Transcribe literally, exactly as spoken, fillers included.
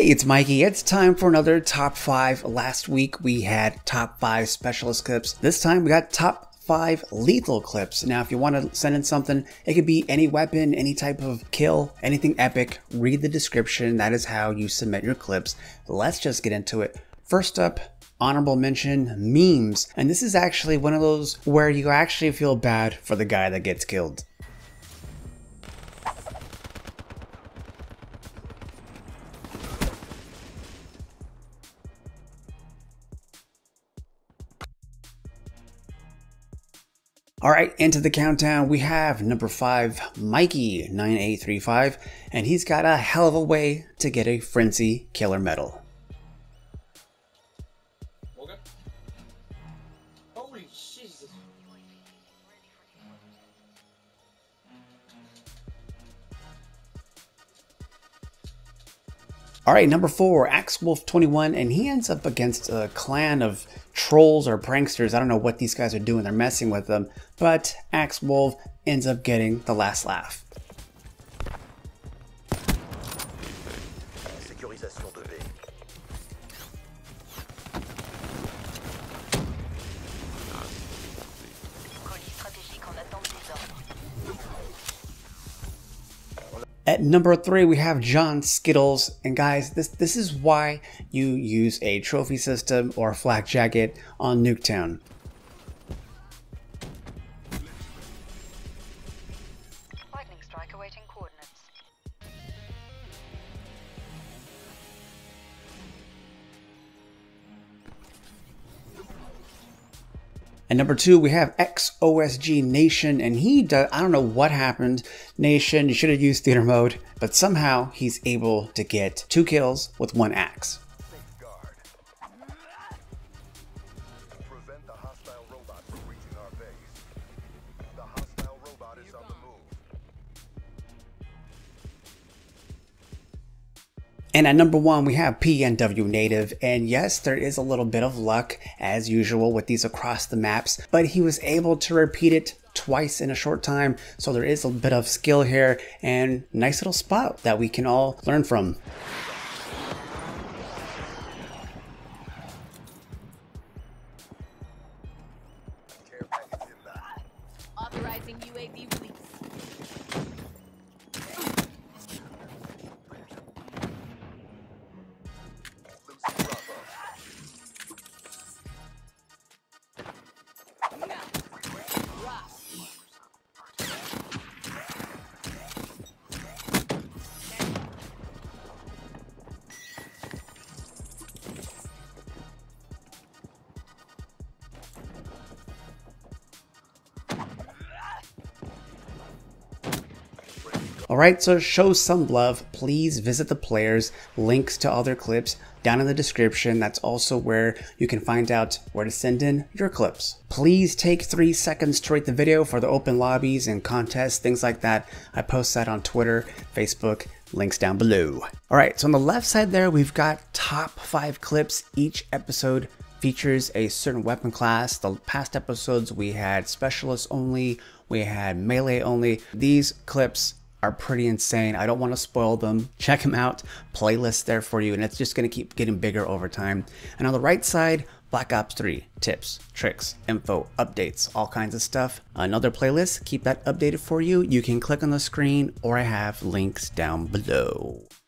Hey, it's Mikey. It's time for another top five. Last week we had top five specialist clips. This time we got top five lethal clips. Now, if you want to send in something, it could be any weapon, any type of kill, anything epic. Read the description. That is how you submit your clips. Let's just get into it. First up, honorable mention, memes. And this is actually one of those where you actually feel bad for the guy that gets killed. All right, into the countdown, we have number five, Mikey nine eight three five, and he's got a hell of a way to get a Frenzy Killer medal. Okay. Holy Jesus. All right, number four, Axewolf twenty-one, and he ends up against a clan of trolls or pranksters. I don't know what these guys are doing. They're messing with them, but Axewolf ends up getting the last laugh. At number three, we have John Skittles, and guys, this this is why you use a trophy system or a flak jacket on Nuketown. Lightning strike awaiting coordinates. And number two, we have X O S G Nation, and he does, I don't know what happened. Nation, you should have used theater mode, but somehow he's able to get two kills with one axe. Prevent the hostile robot from reaching our base. The hostile robot is on the move. And at number one, we have P N W Native, and yes, there is a little bit of luck as usual with these across the maps, but he was able to repeat it twice in a short time, so there is a bit of skill here and nice little spot that we can all learn from. Care package inbound. Authorizing U A V release. Lucy Bravo. Alright, so show some love. Please visit the players. Links to all their clips down in the description. That's also where you can find out where to send in your clips. Please take three seconds to rate the video for the open lobbies and contests, things like that. I post that on Twitter, Facebook, links down below. Alright, so on the left side there, we've got top five clips. Each episode features a certain weapon class. The past episodes we had specialists only, we had melee only. These clips are pretty insane. I don't want to spoil them. Check them out. Playlist there for you, and it's just going to keep getting bigger over time. And on the right side, Black Ops three tips, tricks, info, updates, all kinds of stuff. Another playlist, keep that updated for you. You can click on the screen, or I have links down below.